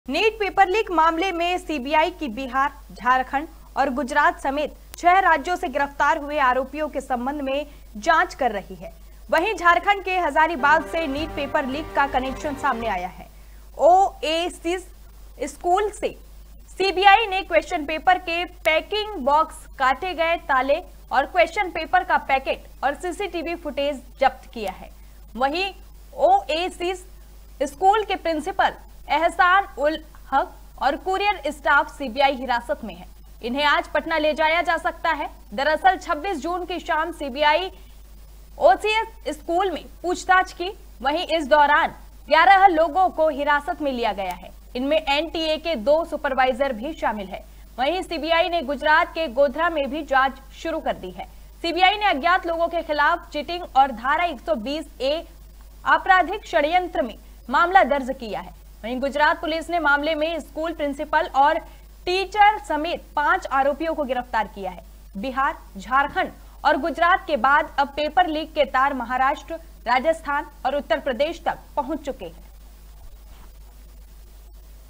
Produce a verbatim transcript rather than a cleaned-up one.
NEET paper leak मामले में CBI की बिहार, झारखंड और गुजरात समेत छह राज्यों से गिरफ्तार हुए आरोपियों के संबंध में जांच कर रही है। वहीं झारखंड के हजारीबाग से नीट पेपर लीक का कनेक्शन सामने आया है। ओएसिस स्कूल से सीबीआई ने क्वेश्चन पेपर के पैकिंग बॉक्स, काटे गए ताले और क्वेश्चन पेपर का पैकेट और सीसीटीवी फुटेज जब्त किया है। वहीं ओएसिस स्कूल के प्रिंसिपल एहसान उल हक और कुरियर स्टाफ सीबीआई हिरासत में है। इन्हें आज पटना ले जाया जा सकता है। दरअसल छब्बीस जून की शाम सीबीआई ओसीएस स्कूल में पूछताछ की। वहीं इस दौरान ग्यारह लोगों को हिरासत में लिया गया है। इनमें एनटीए के दो सुपरवाइजर भी शामिल है। वहीं सीबीआई ने गुजरात के गोधरा में भी जांच शुरू कर दी है। सीबीआई ने अज्ञात लोगों के खिलाफ चीटिंग और धारा एक सौ बीस ए आपराधिक षड्यंत्र में मामला दर्ज किया है। वहीं गुजरात पुलिस ने मामले में स्कूल प्रिंसिपल और टीचर समेत पांच आरोपियों को गिरफ्तार किया है। बिहार, झारखंड और गुजरात के बाद अब पेपर लीक के तार महाराष्ट्र, राजस्थान और उत्तर प्रदेश तक पहुंच चुके हैं।